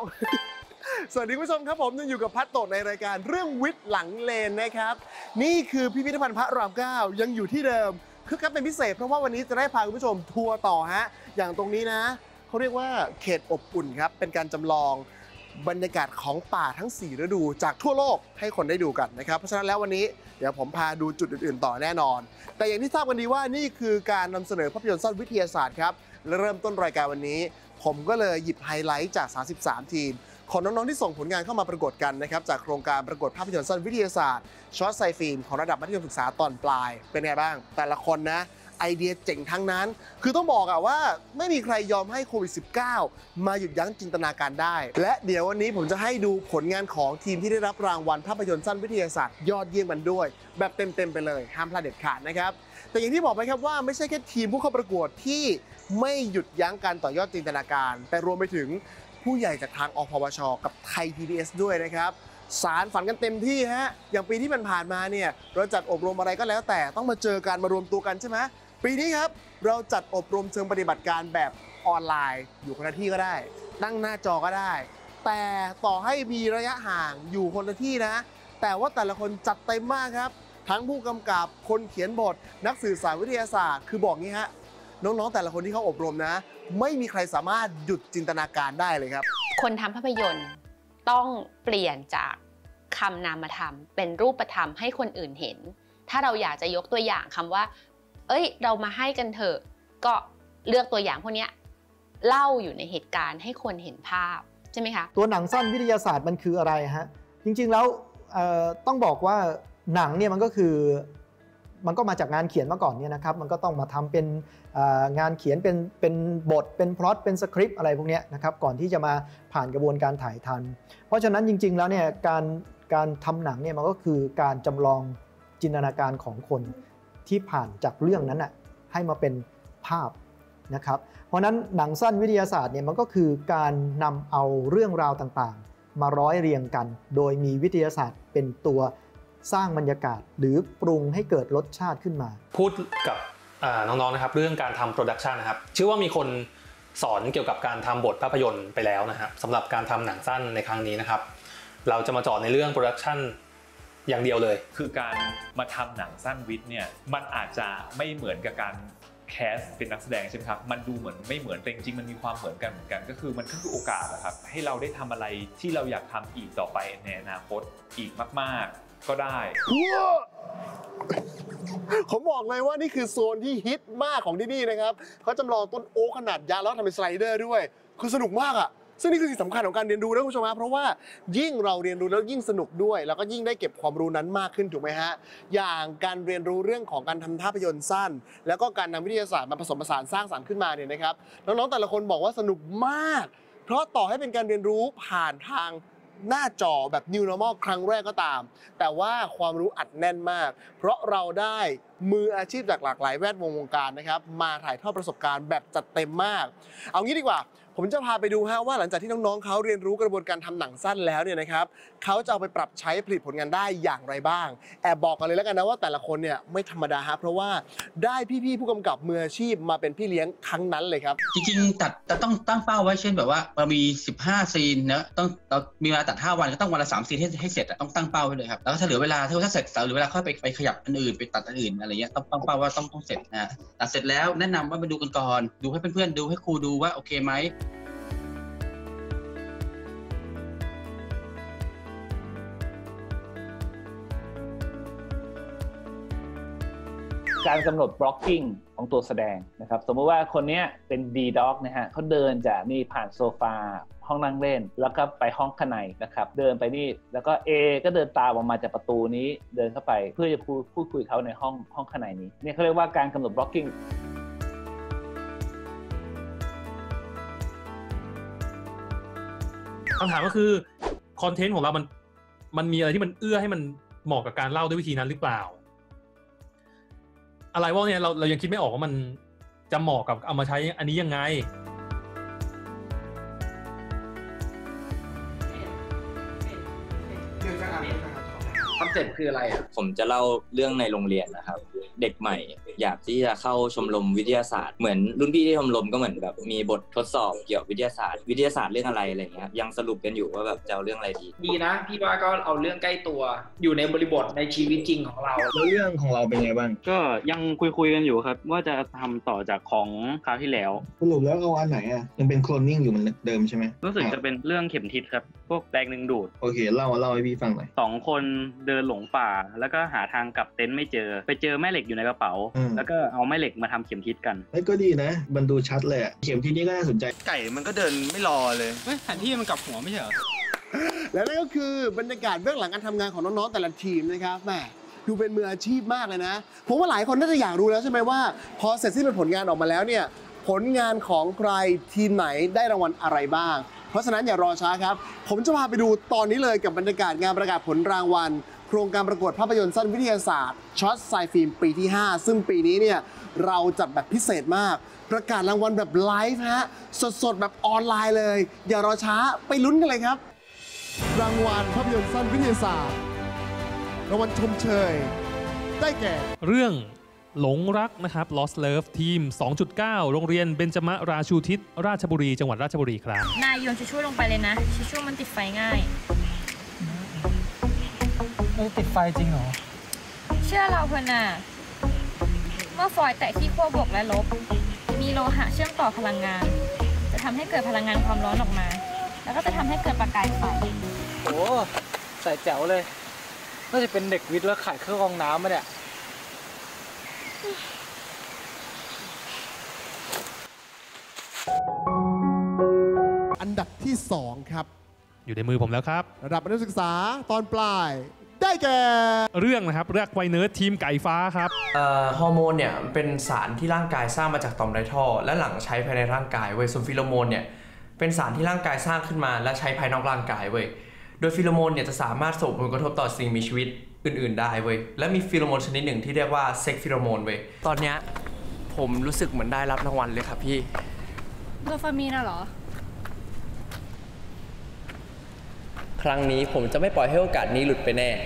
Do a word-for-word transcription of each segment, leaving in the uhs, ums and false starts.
สวัสดีคุณผู้ชมครับผมยังอยู่กับพัดโตในรายการเรื่องวิทย์หลังเลนนะครับนี่คือพิพิธภัณฑ์พระรามเก้ายังอยู่ที่เดิมคือครับเป็นพิเศษเพราะว่าวันนี้จะได้พาคุณผู้ชมทัวร์ต่อฮะอย่างตรงนี้นะเขาเรียกว่าเขตอบอุ่นครับเป็นการจำลองบรรยากาศของป่าทั้งสี่ฤดูจากทั่วโลกให้คนได้ดูกันนะครับเพราะฉะนั้นแล้ววันนี้เดี๋ยวผมพาดูจุดอื่นๆต่อแน่นอนแต่อย่างที่ทราบกันดีว่านี่คือการนำเสนอภาพยนตร์สั้นวิทยาศาสตร์ครับและเริ่มต้นรายการวันนี้ผมก็เลยหยิบไฮไลท์จากสามสิบสามทีมของน้องๆที่ส่งผลงานเข้ามาประกวดกันนะครับจากโครงการประกวดภาพยนตร์สั้นวิทยาศาสตร์ช็อตไซฟิล์มของระดับมัธยมศึกษาตอนปลายเป็นไงบ้างแต่ละคนนะไอเดียเจ๋งทั้งนั้นคือต้องบอกอะว่าไม่มีใครยอมให้โควิด สิบเก้า มาหยุดยั้งจินตนาการได้และเดี๋ยววันนี้ผมจะให้ดูผลงานของทีมที่ได้รับรางวัลภาพยนตร์สั้นวิทยาศาสตร์ยอดเยี่ยมกันด้วยแบบเต็มๆไปเลยห้ามพลาดเด็ดขาดนะครับแต่อย่างที่บอกไปครับว่าไม่ใช่แค่ทีมผู้เข้าประกวดที่ไม่หยุดยั้งการต่อยอดจินตนาการแต่รวมไปถึงผู้ใหญ่จากทางอพวช.กับไทย พี บี เอส ด้วยนะครับสารฝันกันเต็มที่ฮะอย่างปีที่ผ่านมาเนี่ยเราจัดอบรมอะไรก็แล้วแต่ต้องมาเจอกันมารวมตัวกันใช่ไหมปีนี้ครับเราจัดอบรมเชิงปฏิบัติการแบบออนไลน์อยู่คนละที่ก็ได้นั่งหน้าจอก็ได้แต่ต่อให้มีระยะห่างอยู่คนละที่นะแต่ว่าแต่ละคนจัดเต็มมากครับทั้งผู้กำกับคนเขียนบทนักสื่อสารวิทยาศาสตร์คือบอกงี้ฮะน้องๆแต่ละคนที่เขาอบรมนะไม่มีใครสามารถหยุดจินตนาการได้เลยครับคนทำภาพยนตร์ต้องเปลี่ยนจากคำนามธรรมเป็นรูปธรรมให้คนอื่นเห็นถ้าเราอยากจะยกตัวอย่างคำว่าเอ้ยเรามาให้กันเถอะก็เลือกตัวอย่างพวกนี้เล่าอยู่ในเหตุการณ์ให้คนเห็นภาพใช่ไหมคะตัวหนังสั้นวิทยาศาสตร์มันคืออะไรฮะจริงๆแล้วต้องบอกว่าหนังเนี่ยมันก็คือมันก็มาจากงานเขียนมาก่อนเนี่ยนะครับมันก็ต้องมาทำเป็นงานเขียนเป็นเป็นบทเป็นพล็อตเป็นสคริปต์อะไรพวกนี้นะครับก่อนที่จะมาผ่านกระบวนการถ่ายทำเพราะฉะนั้นจริงๆแล้วเนี่ยการการทำหนังเนี่ยมันก็คือการจำลองจินตนาการของคนที่ผ่านจากเรื่องนั้นน่ะให้มาเป็นภาพนะครับเพราะนั้นหนังสั้นวิทยาศาสตร์เนี่ยมันก็คือการนำเอาเรื่องราวต่างๆมาร้อยเรียงกันโดยมีวิทยาศาสตร์เป็นตัวสร้างบรรยากาศหรือปรุงให้เกิดรสชาติขึ้นมาพูดกับน้องๆนะครับเรื่องการทำโปรดักชันนะครับเชื่อว่ามีคนสอนเกี่ยวกับการทำบทภาพยนตร์ไปแล้วนะครับสำหรับการทำหนังสั้นในครั้งนี้นะครับเราจะมาเจาะในเรื่องโปรดักชันอย่างเดียวเลยคือการมาทำหนังสั้นวิทย์เนี่ยมันอาจจะไม่เหมือนกับการแคสเป็นนักแสดงใช่ไหมครับมันดูเหมือนไม่เหมือนแต่จริงๆมันมีความเหมือนกันเหมือนกันก็คือมันก็คือโอกาสนะครับให้เราได้ทำอะไรที่เราอยากทำอีกต่อไปในอนาคตอีกมากๆก็ได้ผมบอกเลยว่านี่คือโซนที่ฮิตมากของที่นี่นะครับเขาจำลองต้นโอ๊กขนาดยักษ์แล้วทำเป็นสไลเดอร์ด้วยคือสนุกมากอ่ะซึ่งนี่คือสิ่งสำคัญของการเรียนรู้นะคุณผู้ชมเพราะว่ายิ่งเราเรียนรู้แล้วยิ่งสนุกด้วยแล้วก็ยิ่งได้เก็บความรู้นั้นมากขึ้นถูกไหมฮะอย่างการเรียนรู้เรื่องของการทำภาพยนตร์สั้นแล้วก็การนำวิทยาศาสตร์มาผสมผสานสร้างสรรค์ขึ้นมาเนี่ยนะครับน้องๆแต่ละคนบอกว่าสนุกมากเพราะต่อให้เป็นการเรียนรู้ผ่านทางหน้าจอแบบ New Normal ครั้งแรกก็ตามแต่ว่าความรู้อัดแน่นมากเพราะเราได้มืออาชีพจากหลากหลายแวดวงวงการนะครับมาถ่ายทอดประสบการณ์แบบจัดเต็มมากเอางี้ดีกว่าผมจะพาไปดูฮะว่าหลังจากที่น้องๆเขาเรียนรู้กระบวนการทำหนังสั้นแล้วเนี่ยนะครับเขาจะเอาไปปรับใช้ผลิตผลงานได้อย่างไรบ้างแอบบอกกันเลยแล้วกันนะว่าแต่ละคนเนี่ยไม่ธรรมดาฮะเพราะว่าได้พี่ๆผู้กำกับมืออาชีพมาเป็นพี่เลี้ยงครั้งนั้นเลยครับจริงๆตัดแต่ต้องตั้งเป้าไว้เช่นแบบว่าเรามีสิบห้าซีนนะต้องเรามีเวลาตัดห้าวันก็ต้องวันละสามซีนให้ให้เสร็จต้องตั้งเป้าไว้เลยครับแล้วถ้าเหลือเวลาถ้าเสร็จเหลือเวลาค่อยไปไปขยับอันอื่นไปตัดอันอื่นอะไรเงี้ยต้องตั้งเป้าว่าต้องต้องเสร็จนะตัดเสร็จแล้วแนะนำว่ามาดูกันก่อนดูให้เพื่อนๆดูให้ครูดูว่าโอเคไหมการกำหนด blocking ของตัวแสดงนะครับสมมติว่าคนนี้เป็น D Dog นะฮะเขาเดินจากนี่ผ่านโซฟาห้องนั่งเล่นแล้วก็ไปห้องข้างในนะครับเดินไปนี่แล้วก็ A ก็เดินตามออกมาจากประตูนี้เดินเข้าไปเพื่อจะพูดพูดคุยเขาในห้องห้องข้างในนี้เนี่ยเขาเรียกว่าการกำหนด blocking คำถามก็คือคอนเทนต์ของเรามันมันมีอะไรที่มันเอื้อให้มันเหมาะกับการเล่าด้วยวิธีนั้นหรือเปล่าอะไรว่าเนี่ยเราเรายังคิดไม่ออกว่ามันจะเหมาะกับเอามาใช้อันนี้ยังไงคอนเซ็ปต์คืออะไรอ่ะผมจะเล่าเรื่องในโรงเรียนนะครับเด็กใหม่อยากที่จะเข้าชมรมวิทยาศาสตร์เหมือนรุ่นพี่ที่ชมรมก็เหมือนแบบมีบททดสอบเกี่ยวกับวิทยาศาสตร์วิทยาศาสตร์เรื่องอะไรอะไรเงี้ยยังสรุปกันอยู่ว่าแบบจะเอาเรื่องอะไรดีดีนะพี่ว่าก็เอาเรื่องใกล้ตัวอยู่ในบริบทในชีวิตจริงของเราแล้วเรื่องของเราเป็นไงบ้างก็ยังคุยคุยกันอยู่ครับว่าจะทำต่อจากของคราวที่แล้วสรุปแล้วเอาอันไหนอ่ะยังเป็นโคลนนิ่งอยู่เหมือนเดิมใช่ไหมรู้สึกจะเป็นเรื่องเข็มทิศครับพวกแรงดึงดูดโอเคเล่าเล่าให้พี่ฟังหน่อยสองคนเดินหลงป่าแล้วก็หาทางกลับเต็นท์ไม่เจอไปเจอแม่เหล็กอยู่ในกระเป๋าแล้วก็เอาแม่เหล็กมาทำเข็มทิศกันไอ้ก็ดีนะมันดูชัดเลยเข็มทิศนี้ก็น่าสนใจไก่มันก็เดินไม่รอเลยเฮ้ยแผนที่มันกลับหัวไม่ใช่เหรอและนั่นก็คือบรรยากาศเบื้องหลังการทำงานของน้องๆแต่ละทีมนะครับแหมดูเป็นมืออาชีพมากเลยนะผมว่าหลายคนน่าจะอยากรู้แล้วใช่ไหมว่าพอเสร็จสิ้นเป็นผลงานออกมาแล้วเนี่ยผลงานของใครทีมไหนได้รางวัลอะไรบ้างเพราะฉะนั้นอย่ารอช้าครับผมจะพาไปดูตอนนี้เลยกับบรรยากาศงานประกาศผลรางวัลโครงการประกวดภาพยนตร์สั้นวิทยาศาสตร์ช็อตไซฟิล์มปีที่ห้าซึ่งปีนี้เนี่ยเราจัดแบบพิเศษมากประกาศรางวัลแบบไลฟ์ฮะสดๆแบบออนไลน์เลยอย่ารอช้าไปลุ้นกันเลยครับรางวัลภาพยนตร์สั้นวิทยาศาสตร์รางวัลชมเชยได้แก่เรื่องหลงรักนะครับ Lost Love ทีม สองจุดเก้า โรงเรียนเบญจมราชูทิศราชบุรีจังหวัดราชบุรีครับนายโยนทิชชู่ลงไปเลยนะทิชชู่มันติดไฟง่ายเออติดไฟจริงเหรอเชื่อเราเพื่อนน่ะเมื่อฟอยล์แตะที่ขั้วบวกและลบมีโลหะเชื่อมต่อพลังงานจะทำให้เกิดพลังงานความร้อนออกมาแล้วก็จะทำให้เกิดประกายไฟโอ้ใส่แจ๋วเลยน่าจะเป็นเด็กวิทย์แล้วขายเครื่องกรองน้ำมาเนี่ยอันดับที่สองครับอยู่ในมือผมแล้วครับระดับมัธยมศึกษาตอนปลายได้แก่เรื่องนะครับเลือกไวเนิร์ดทีมไก่ฟ้าครับฮอร์โมนเนี่ยเป็นสารที่ร่างกายสร้างมาจากต่อมไรท่อและหลั่งใช้ภายในร่างกายเว้ยส่วนฟิโลโมนเนี่ยเป็นสารที่ร่างกายสร้างขึ้นมาและใช้ภายนอกร่างกายเว้ยโดยฟิโลโมนเนี่ยจะสามารถส่งผลกระทบต่อสิ่งมีชีวิตอื่นๆได้เว้ยและมีฟิโลโมนชนิดหนึ่งที่เรียกว่าเซ็กฟิโลโมนเว้ยตอนเนี้ยผมรู้สึกเหมือนได้รับรางวัลเลยครับพี่โดฟามีนน่ะเหรอครั้งนี้ผมจะไม่ปล่อยให้โอกาสนี้หลุดไปแน่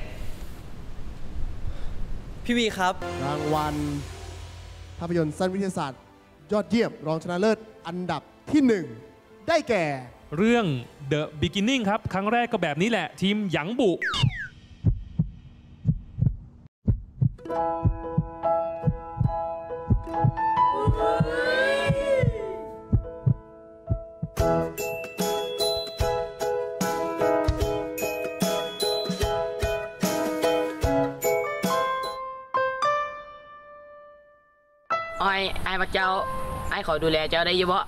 พี่วีครับรางวัลภาพยนตร์สั้นวิทยาศาสตร์ยอดเยี่ยมรองชนะเลิศอันดับที่หนึ่งได้แก่เรื่อง The Beginning ครับครั้งแรกก็แบบนี้แหละทีมหยางบุไอ้ไอ้พระเจ้าไอ้ขอดูแลเจ้าได้ยี่บ่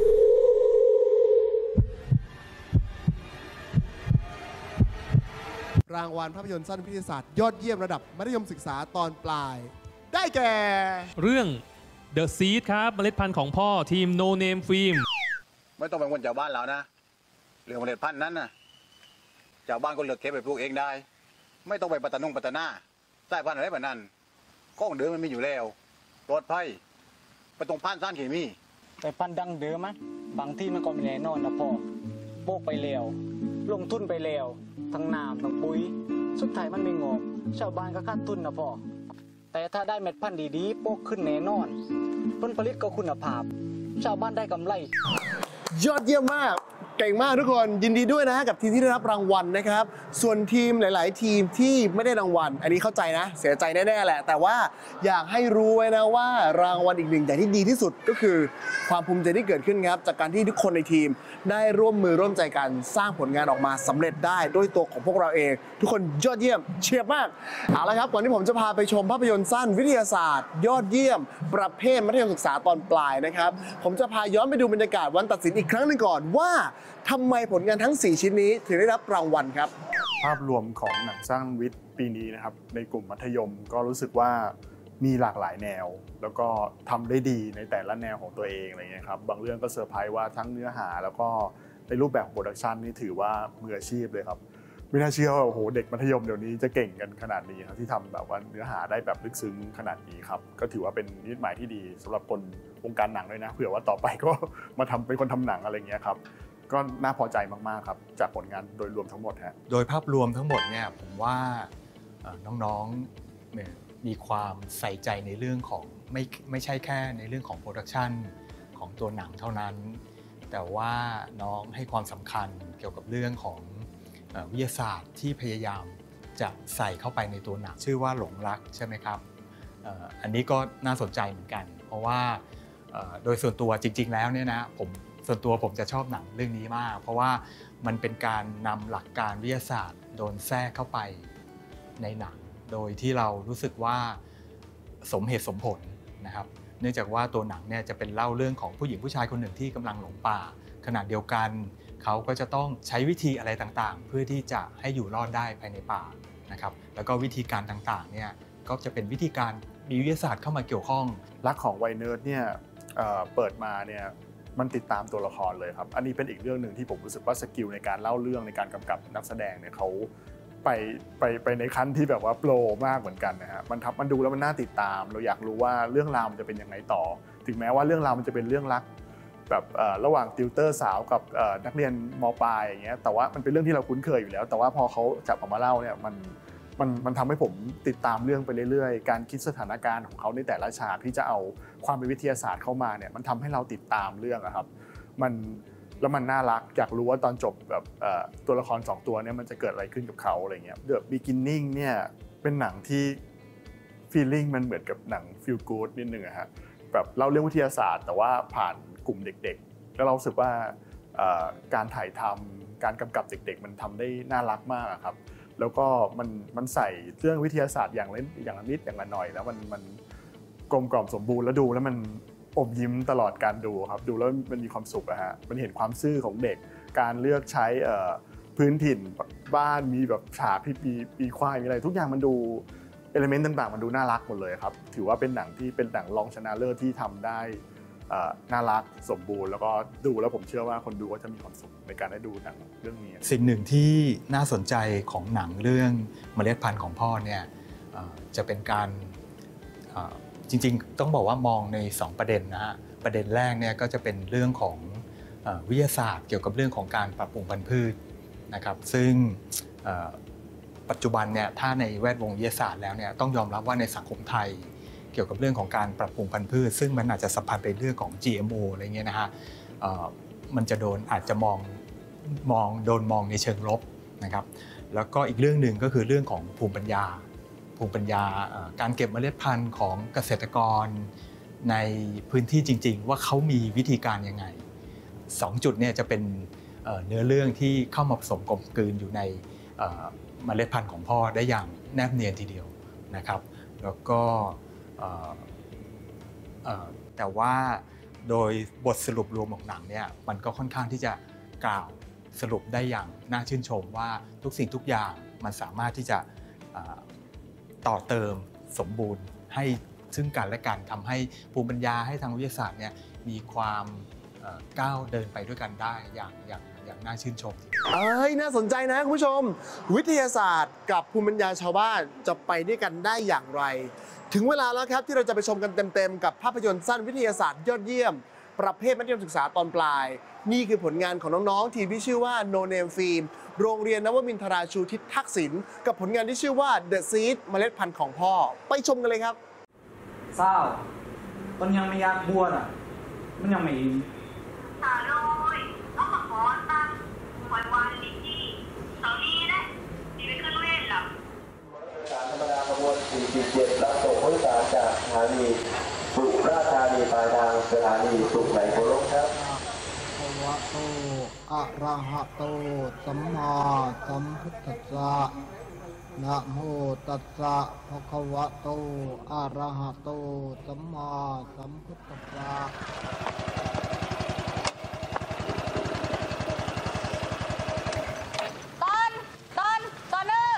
รางวัลภาพยนตร์สั้นวิทยาศาสตร์ยอดเยี่ยมระดับมัธยมศึกษาตอนปลายได้แก่เรื่อง The Seed ครับเมล็ดพันธุ์ของพ่อทีม No Name Film ไม่ต้องเป็นคนชาวบ้านแล้วนะเรื่องเมล็ดพันธุ์นั้นนะชาวบ้านก็เลือกเก็บไปปลูกเองได้ไม่ต้องไปปัตตนงปัตตนาใต้พันธุ์อะไรแบบนั้นก้องเดิมมันมีอยู่แล้วปลอดภัยไปตรงพันธุ์สารเคมีแต่พันธุ์ดังเดิมมั้ยบางที่มันก็ไม่แน่นอนนะพ่อโบกไปแล้วลงทุนไปแล้วทั้งน้ำทั้งปุ๋ยสุดท้ายมันไม่งอกชาวบ้านก็ขาดทุนนะพ่อแต่ถ้าได้เม็ดพันธุ์ดีๆโป๊กขึ้นแน่นอนผลผลิตก็คุณภาพชาวบ้านได้กำไรยอดเยี่ยมมากเก่งมากทุกคนยินดีด้วยนะกับทีมที่ได้รับรางวัลนะครับส่วนทีมหลายๆทีมที่ไม่ได้รางวัลอันนี้เข้าใจนะเสียใจแน่ๆแหละแต่ว่าอยากให้รู้ไว้นะว่ารางวัลอีกหนึ่งอย่างที่ดีที่สุดก็คือความภูมิใจที่เกิดขึ้นครับจากการที่ทุกคนในทีมได้ร่วมมือร่วมใจกันสร้างผลงานออกมาสำเร็จได้ด้วยตัวของพวกเราเองทุกคนยอดเยี่ยมเฉียบมากเอาละครับก่อนที่ผมจะพาไปชมภาพยนตร์สั้นวิทยาศาสตร์ยอดเยี่ยมประเภทมัธยมศึกษาตอนปลายนะครับผมจะพาย้อนไปดูบรรยากาศวันตัดสินอีกครั้งหนึ่งก่อนว่าทำไมผลงานทั้งสี่ชิ้นนี้ถึงได้รับรางวัลครับภาพรวมของหนังสั้นวิทย์ปีนี้นะครับในกลุ่มมัธยมก็รู้สึกว่ามีหลากหลายแนวแล้วก็ทำได้ดีในแต่ละแนวของตัวเองอะไรเงี้ยครับบางเรื่องก็เซอร์ไพรส์ว่าทั้งเนื้อหาแล้วก็ในรูปแบบโปรดักชันนี่ถือว่ามืออาชีพเลยครับไม่น่าเชื่อว่าโอ้โหเด็กมัธยมเดี๋ยวนี้จะเก่งกันขนาดนี้ครับที่ทำแบบว่าเนื้อหาได้แบบลึกซึ้งขนาดนี้ครับก็ถือว่าเป็นนิมิตหมายที่ดีสำหรับคนวงการหนังด้วยนะเผื่อว่าต่อไปก็มาทำเป็นคนทำหนังอะไรเงี้ยครับก็น่าพอใจมากๆครับจากผลงานโดยรวมทั้งหมดฮะโดยภาพรวมทั้งหมดเนี่ยผมว่าน้องๆเนี่ยมีความใส่ใจในเรื่องของไม่ไม่ใช่แค่ในเรื่องของโปรดักชันของตัวหนังเท่านั้นแต่ว่าน้องให้ความสำคัญเกี่ยวกับเรื่องของวิทยาศาสตร์ที่พยายามจะใส่เข้าไปในตัวหนังชื่อว่าหลงรักใช่ไหมครับอันนี้ก็น่าสนใจเหมือนกันเพราะว่าโดยส่วนตัวจริงๆแล้วเนี่ยนะผมส่วนตัวผมจะชอบหนังเรื่องนี้มากเพราะว่ามันเป็นการนำหลักการวิทยาศาสตร์โดนแทรกเข้าไปในหนังโดยที่เรารู้สึกว่าสมเหตุสมผลนะครับเนื่องจากว่าตัวหนังเนี่ยจะเป็นเล่าเรื่องของผู้หญิงผู้ชายคนหนึ่งที่กำลังหลงป่าขณะเดียวกันเขาก็จะต้องใช้วิธีอะไรต่างๆเพื่อที่จะให้อยู่รอดได้ภายในป่านะครับแล้วก็วิธีการต่างๆเนี่ยก็จะเป็นวิธีการมีวิทยาศาสตร์เข้ามาเกี่ยวข้องรักของวัยเนิร์ดเนี่ยเปิดมาเนี่ยมันติดตามตัวละครเลยครับอันนี้เป็นอีกเรื่องหนึ่งที่ผมรู้สึกว่าสกิลในการเล่าเรื่องในการกำกับนักแสดงเนี่ยเขาไปไปไปในขั้นที่แบบว่าโปรมากเหมือนกันนะฮะมันทำมันดูแล้วมันน่าติดตามเราอยากรู้ว่าเรื่องราวมันจะเป็นยังไงต่อถึงแม้ว่าเรื่องราวมันจะเป็นเรื่องรักแบบระหว่างติวเตอร์สาวกับนักเรียนม.ปลายอย่างเงี้ยแต่ว่ามันเป็นเรื่องที่เราคุ้นเคยอยู่แล้วแต่ว่าพอเขาจับออกมาเล่าเนี่ยมันมันมันทำให้ผมติดตามเรื่องไปเรื่อยๆการคิดสถานการณ์ของเขาในแต่ละฉากที่จะเอาความเป็นวิทยาศาสตร์เข้ามาเนี่ยมันทำให้เราติดตามเรื่องอะครับมันแล้วมันน่ารักอยากรู้ว่าตอนจบแบบตัวละครสองตัวเนี่ยมันจะเกิดอะไรขึ้นกับเขาอะไรเงี้ย The Beginning เนี่ยเป็นหนังที่ feeling มันเหมือนกับหนัง feel good นิดนึงอะฮะแบบเล่าเรื่องวิทยาศาสตร์แต่ว่าผ่านกลุ่มเด็กๆแล้วเรารู้สึกว่าการถ่ายทำการกำกับเด็กๆมันทำได้น่ารักมากครับแล้วก็มันมันใส่เรื่องวิทยาศาสตร์อย่างเล่นอย่างละนิดอย่างละหน่อยแล้วมันมันกลมกล่อมสมบูรณ์แล้วดูแล้วมันอมยิ้มตลอดการดูครับดูแล้วมันมีความสุขอะฮะมันเห็นความซื่อของเด็กการเลือกใช้พื้นถิ่นบ้านมีแบบฉากที่มีปีควายมีอะไรทุกอย่างมันดูเอลิเมนต์ต่างๆมันดูน่ารักหมดเลยครับถือว่าเป็นหนังที่เป็นหนังรองชนะเลิศที่ทำได้น่ารักสมบูรณ์แล้วก็ดูแล้วผมเชื่อว่าคนดูก็จะมีความสุขในการได้ดูหนังเรื่องนี้สิ่งหนึ่งที่น่าสนใจของหนังเรื่องเมล็ดพันธุ์ของพ่อเนี่ยจะเป็นการจริงๆต้องบอกว่ามองในสองประเด็นนะฮะประเด็นแรกเนี่ยก็จะเป็นเรื่องของวิทยาศาสตร์เกี่ยวกับเรื่องของการปรับปรุงพันธุ์พืชนะครับซึ่งปัจจุบันเนี่ยถ้าในแวดวงวิทยาศาสตร์แล้วเนี่ยต้องยอมรับว่าในสังคมไทยเกี่ยวกับเรื่องของการปรับปรุงพันธุ์พืชซึ่งมันอาจจะสัมพันธ์ในเรื่องของ จี เอ็ม โอ อะไรเงี้ยนะฮะมันจะโดนอาจจะมองมองโดนมองในเชิงลบนะครับแล้วก็อีกเรื่องหนึ่งก็คือเรื่องของภูมิปัญญาภูมิปัญญาการเก็บเมล็ดพันธุ์ของเกษตรกรในพื้นที่จริงๆว่าเขามีวิธีการยังไงสองจุดเนี่ยจะเป็นเนื้อเรื่องที่เข้ามาผสมกลมกลืนอยู่ในเมล็ดพันธุ์ของพ่อได้อย่างแนบเนียนทีเดียวนะครับแล้วก็แต่ว่าโดยบทสรุปรวมของหนังเนี่ยมันก็ค่อนข้างที่จะกล่าวสรุปได้อย่างน่าชื่นชมว่าทุกสิ่งทุกอย่างมันสามารถที่จะต่อเติมสมบูรณ์ให้ซึ่งกันและกันทำให้ภูมิปัญญาให้ทางวิทยาศาสตร์เนี่ยมีความก้าวเดินไปด้วยกันได้อย่างอย่างอย่างน่าชื่นชมเอ้ยน่าสนใจนะคุณผู้ชมวิทยาศาสตร์กับภูมิปัญญาชาวบ้านจะไปด้วยกันได้อย่างไรถึงเวลาแล้วครับที่เราจะไปชมกันเต็มๆกับภาพยนตร์สั้นวิทยาศาสตร์ยอดเยี่ยมประเภทมัธยมศึกษาตอนปลายนี่คือผลงานของน้องๆทีมที่ชื่อว่า No Name Film โรงเรียนนวมินทราชูทิศทักษิณกับผลงานที่ชื่อว่า The Seed เมล็ดพันธุ์ของพ่อไปชมกันเลยครับเศร้าต้นยังไม่อยากบวชอ่ะมันยังไม่สาโลยต้องมาขอตั้งหอยวันลิจี้เสานี้นะดีไปขึ้นเวทหรอการธรรมดาขบวนสี่สิบเจ็ดรับส่งผู้โดยสารจากสถานีสุราษฎร์ธานีปลายทางสถานีสุไหงโกลกครับภะวะโตอะระหะโตสัมมาสัมพุทธัสสะนะโมตัสสะภะคะวะโตอะระหะโตสัมมาสัมพุทธัสสะต้นต้นต้นเออ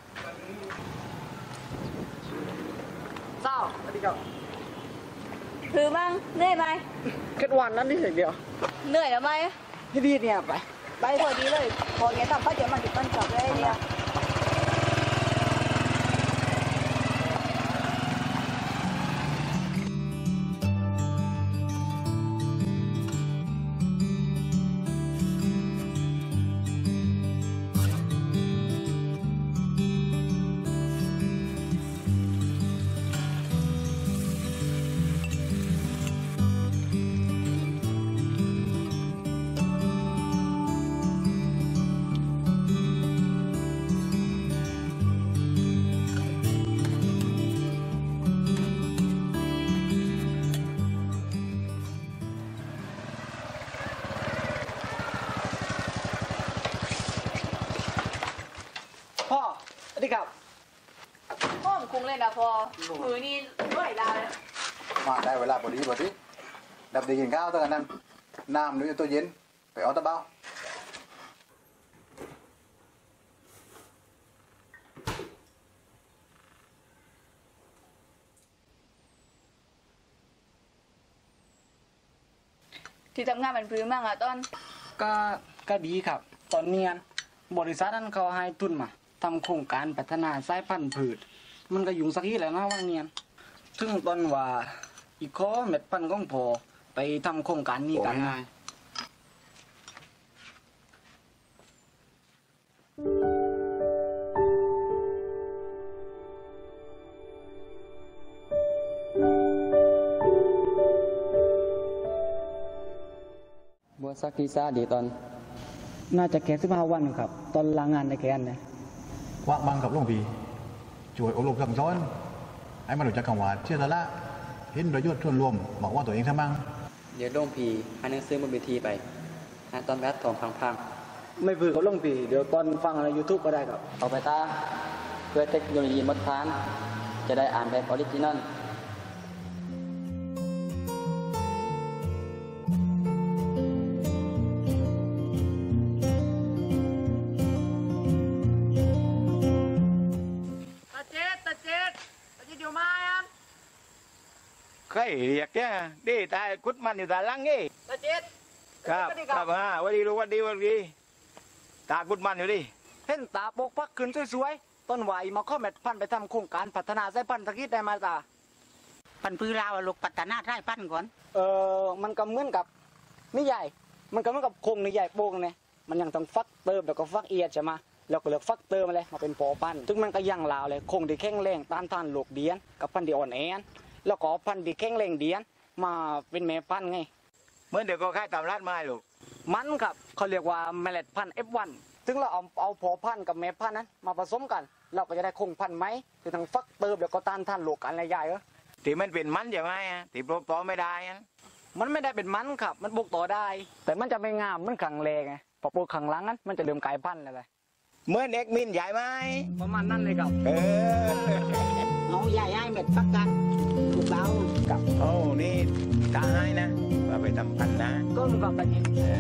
เศร้าสวัสดีครับคือมั้งเหนื่อยไหมแค่วันนั้นนี่เดียวเหนื่อยทำไมพี่ดีเนี่ยไปไปพอดีเลยพอเงี้ยทำป้าเดี๋ยวมันติดมันจับได้เนี่ยดีครับพ่อมคุ้งเลยนะพอมือนี่ด้วยลาเลยมาได้เวลาพอดีพอดีดับได้กินข้าวตั้งแต่นั้นน้ำด้วยตัวเย็นไปเอาตะเบาที่ทำงานเป็นพื้นมั่งอะต้นก็ก็ดีครับตอนเนี้ยบริษัทนั้นเขาให้ทุนมาทำโครงการพัฒนาสายพันธุ์พืชมันก็ยุ่งสักทีแหละนะว่างเนียนถึงตอนว่าอีกข้อเม็ดพันธุ์ของพอไปทำโครงการนี้กันนะบัวสักทีซาดีตอนน่าจะแค่สิบห้าวันครับตอนลางานในแกนเนี่ยว่างบังกับหลวงพี่ช่วยอบรมสั่งสอนให้มันรู้จักคำว่าเชื่อละเห็นประโยชน์ส่วนรวมบอกว่าตัวเองทำมั่งเดี๋ยวหลวงพี่ให้หนังสือบนเวทีไปนะตอนแบททองพังๆไม่ฝืนกับหลวงพี่เดี๋ยวตอนฟังอะไรยูทูบก็ได้ครับเอาไปตาเพื่อเทคโนโลยีมัดทานจะได้อ่านแบบออริจินัลใครเรียกเนี่ยดีตายกุดมันอยู่ตาลังนี่ตาเจ็ดครับครับฮะวันดีลูกวันดีวันดีตากุดมันอยู่ดิเห็นตาปกพักขึ้นสวยๆต้นไหวมาข้อเม็ดพันธุ์ไปทำโครงการพัฒนาสายพันธุ์ตะกี้ได้มาตาพันธุ์พืชลาวลูกพัฒนาสายพันธุ์ก่อนเออมันก็เหมือนกับนี่ใหญ่มันก็เหมือนกับโครงนี่ใหญ่โป่งเนี่ยมันยังต้องฟักเติมแล้วก็ฟักเอียดใช่ไหมแล้วก็เลือกฟักเติมอะไรมาเป็นปอพันธุ์ซึ่งมันก็ยังลาวเลยโครงที่แข็งแรงต้านทานโรคเดียนกับพันธุ์ที่อ่อนแอแล้วก็พันธุ์ที่แข็งแรงเดียนมาเป็นแม่พันธุ์ไงเมื่อเดี๋ยวก็ค่ายตามรัดมาลูกมันครับเขาเรียกว่าเมล็ดพันธุ์ เอฟ วัน ซึ่งเราเอาเอาพอพันธุ์กับแม่พันธุ์นั้นมาผสมกันเราก็จะได้คงพันธุ์ไหมคือทั้งฟักเติมแล้วก็ต้านทานโรคอะไรใหญ่เหรอที่มันเป็นมันใช่ไหมที่ปลูกต่อไม่ได้มันไม่ได้เป็นมันครับมันปลูกต่อได้แต่มันจะไม่งามมันขังเลงไงพอปลูกขังหลังนั้นมันจะเริ่มกลายพันธุ์อะไรเมื่อเด็กมินใหญ่ไหมประมาณนั้นเลยครับเออเอาใหญ่ๆเม็ดฟักกันถูกเรากับโอ้นี่ตาให้นะว่าไปทำพันนะก็มันกับตะกี้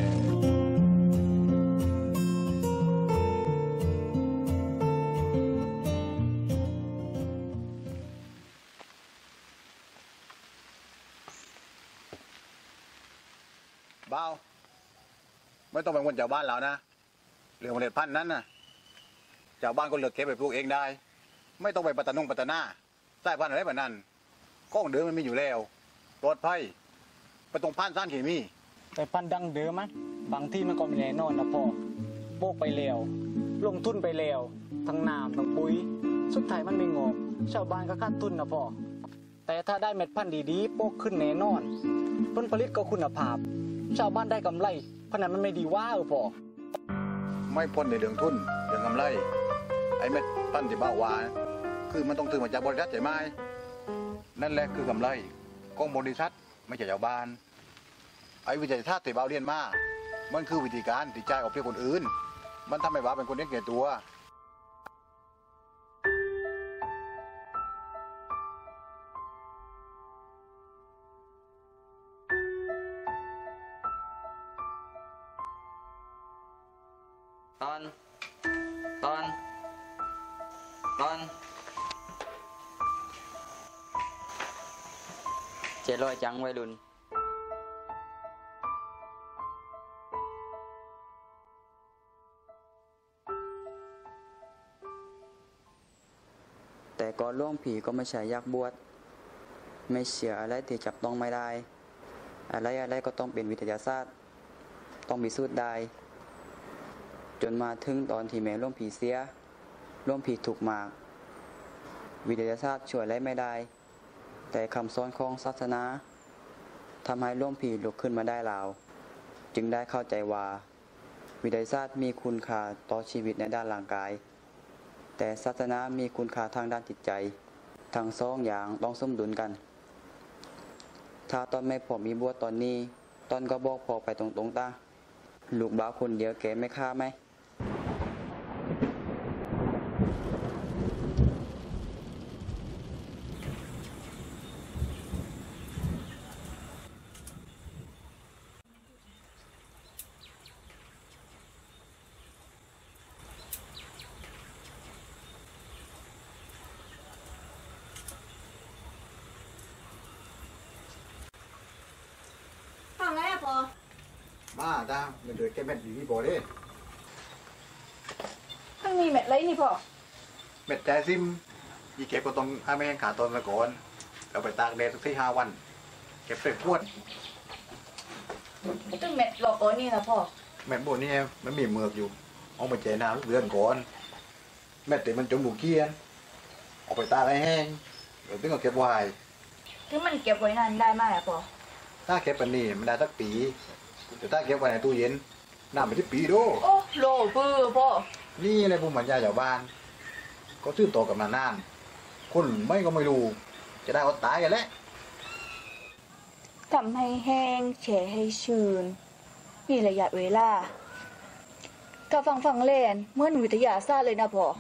เบาไม่ต้องเป็นคนชาวบ้านเรานะเรื่องเมล็ดพันธุ์นั้นนะชาวบ้านก็เลือกเก็บไปปลูกเองได้ไม่ต้องไปปัตตนงปัตตนาสายพันธุ์อะไรแบบนั้นก้องเดิมมันมีอยู่แล้วปลอดภัยไปตรงพันธุ์สารเคมีแต่พันธุ์ดังเดิมมั้ยบางที่มันก็ไม่แน่นอนนะพ่อโบกไปแล้วลงทุนไปแล้วทั้งน้ำทั้งปุ๋ยสุดท้ายมันไม่งอกชาวบ้านก็ขาดทุนนะพ่อแต่ถ้าได้เม็ดพันธุ์ดีๆโบกขึ้นแน่นอนผลผลิตก็คุณภาพชาวบ้านได้กำไรเพราะนั้นมันไม่ดีว่าเออพ่อไม่พ้นในเรื่องทุนเรื่องกำไรไอ้เม็ดพันธุ์ที่บ้าวาคือมันต้องถือมาจากบริษัทใช่ไหมนั่นแหละคือกำไรของบริษัทไม่ใช่ชาวบ้านไอ้วิจัยทัศน์ที่บ้าเรียนมามันคือวิธีการที่จ่ายออกเพื่อคนอื่นมันทำให้บ้าเป็นคนเลี้ยงแก่ตัวตอนตอนตอนเจรอยจังวัยรุ่นแต่ก่อนล่วงผีก็ไม่ใช่ยักษ์บวชไม่เชื่ออะไรที่จับต้องไม่ได้อะไรอะไรก็ต้องเป็นวิทยาศาสตร์ต้องพิสูจน์ได้จนมาถึงตอนที่แม่ล่วงผีเสียล่วงผีถูกหมากวิทยาศาสตร์ช่วยอะไรไม่ได้แต่คำสอนของศาสนาทำให้ล่วงผีลุกขึ้นมาได้แล้วจึงได้เข้าใจว่าวิทยาศาสตร์มีคุณค่าต่อชีวิตในด้านร่างกายแต่ศาสนามีคุณค่าทางด้านจิตใจทั้งสองอย่างต้องสมดุลกันถ้าตอนไม่พอมีบวชตอนนี้ตอนก็บอกพอไปตรงๆตาลูกบ่าวคนเดียวแกไม่ฆ่าไหมมาจ้ามันเดือดแค่เม็ดอยู่ที่โบเด้มันมีเม็ดไรนี่พ่อเม็ดใจซิมอีเก็บก็ต้องให้ไม่ให้ขาดตอนละก่อนเอาไปตากแดดสักที่ห้าวันเก็บใส่ขวดตึ้งเม็ดหลอกก้อนนี่นะพ่อเม็ดโบนี่มันมีเมือกอยู่เอาไปเจน้ำเดือนก่อนเม็ดแต่มันจมหนูเกี้ยนเอาไปตากให้แห้งเดี๋ยวตึ้งเอาเก็บไว้คือมันเก็บไว้นานได้ไหมอะพ่อถ้าเก็บปันนี้มันได้สักปีแต่ถ้าเก็บไว้ในตู้เย็นน้ำไปที่ปีดูโอ้โลปื้อพ่อนี่อะไรภูมิปัญญาชาวบ้านก็ซื้อต่อกันมานานคนไม่ก็ไม่รู้จะได้เอาตายกันแล้วทำให้แห้งแฉะให้ชื้นมีระยะเวลากับฟังฟังเล่นเหมื่อนวิทยาศาสตร์เลยนะพ่อ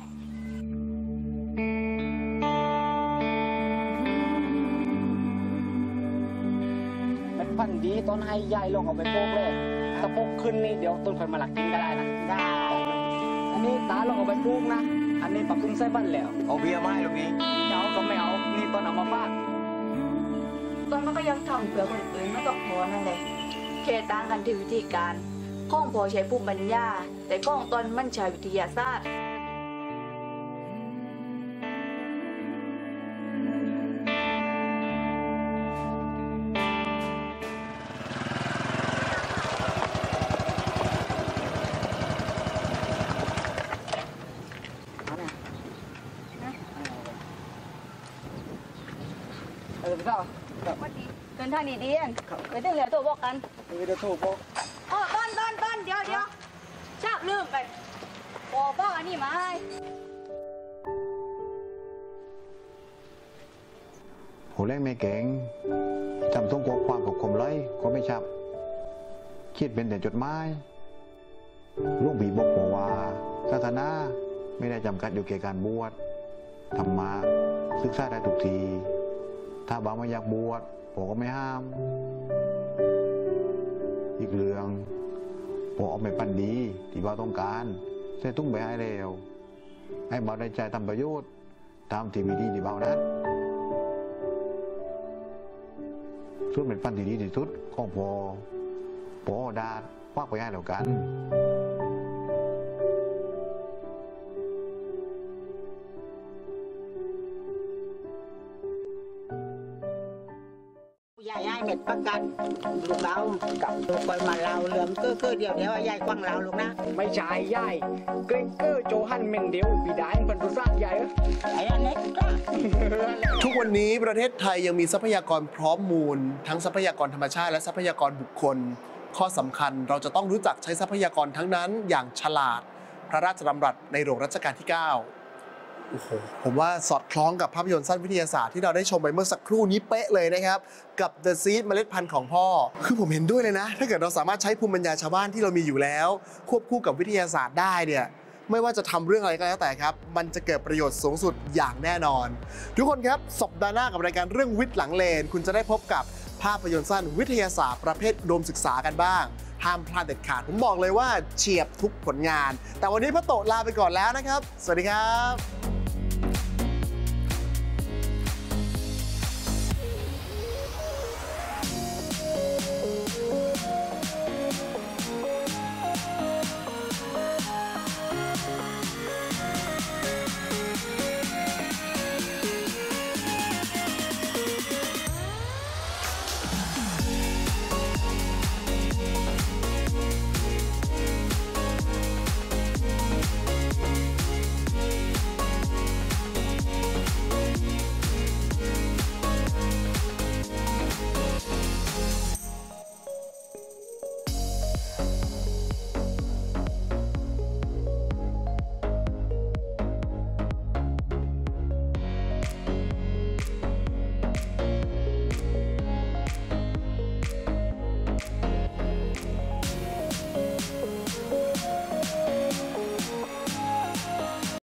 เป็นพันธุ์ดีต้นให้ยายลองเอาไปปลูกเลยถ้าปลูกขึ้นนี่เดี๋ยวต้นค่อยมาหลักกินก็ได้นะได้อันนี้ตาลองเอาไปปลูกนะอันนี้ปรับปรุงใส่บ้านแล้วเอาเบียร์ไม้ลูกนี้เอาก็ไม่เอานี่ต้นเอามาฟาดตอนมันก็ยังทำเผื่อคนอื่นไม่ต้องพอนั่นเลยแค่ต่างกันที่วิธีการข้องพอใช้ภูมิปัญญาแต่ข้องตอนมันใช้วิทยาศาสตร์เออพี่เจ้าวันดีเดินทางดีๆอันไปถึงแล้วตัวบอกกันไม่ได้ถูกบอกอ๋อต้นต้นต้นเดี๋ยวเดี๋ยวชาบลืมไปบอกบอกอันนี้มาให้โหแรงไม่เก่งจำต้องกความกับคมไร้ก็ไม่ชับคิดเป็นแต่จดหมายลูกบีบอกบอกว่าศาสนาไม่ได้จำกัดอยู่แก่การบวชธรรมะศึกษาได้ทุกที ถ้าบางไม่อยากบวชผมก็ไม่ห้าม อีกเรื่องผมเอาไปปั้นดีที่บ่าวต้องการเส้ตุ้งไปให้เร็วให้บ่าวได้ใจทำประโยชน์ตามที่มีดีที่บ่าวนั้นส่วนเป็นปั้นที่ดีที่สุดของพอพอดาดว่าไปให้แล้วกันยายยายเม็ดประกันลูกเรากับลูกคอยมาเราเหลือมเก้อเก้อเดียวเดียวยายกว้างเราลูกนะไม่ใช่ยายเกรกเกอร์โจฮันเมนเดลปีดายพันธุศาสตร์ใหญ่เหรอไอ้อันนี้ก็ทุกวันนี้ประเทศไทยยังมีทรัพยากรพร้อมมูลทั้งทรัพยากรธรรมชาติและทรัพยากรบุคคล ข้อสำคัญเราจะต้องรู้จักใช้ทรัพยากรทั้งนั้นอย่างฉลาดพระราชดำรัสในหลวงรัชกาลที่เก้าโอ้โหผมว่าสอดคล้องกับภาพยนตร์สั้นวิทยาศาสตร์ที่เราได้ชมไปเมื่อสักครู่นี้เป๊ะเลยนะครับกับ The Seed เมล็ดพันธุ์ของพ่อคือผมเห็นด้วยเลยนะถ้าเกิดเราสามารถใช้ภูมิปัญญาชาวบ้านที่เรามีอยู่แล้วควบคู่กับวิทยาศาสตร์ได้เนี่ยไม่ว่าจะทำเรื่องอะไรก็แล้วแต่ครับมันจะเกิดประโยชน์สูงสุดอย่างแน่นอนทุกคนครับสัปดาห์หน้ากับรายการเรื่องวิทย์หลังเลนคุณจะได้พบกับภาพยนตร์สั้นวิทยาศาสตร์ประเภทอุดมศึกษากันบ้างห้ามพลาดเด็ดขาดผมบอกเลยว่าเฉียบทุกผลงานแต่วันนี้พ่อโตลาไปก่อนแล้วนะครับสวัสดีครับ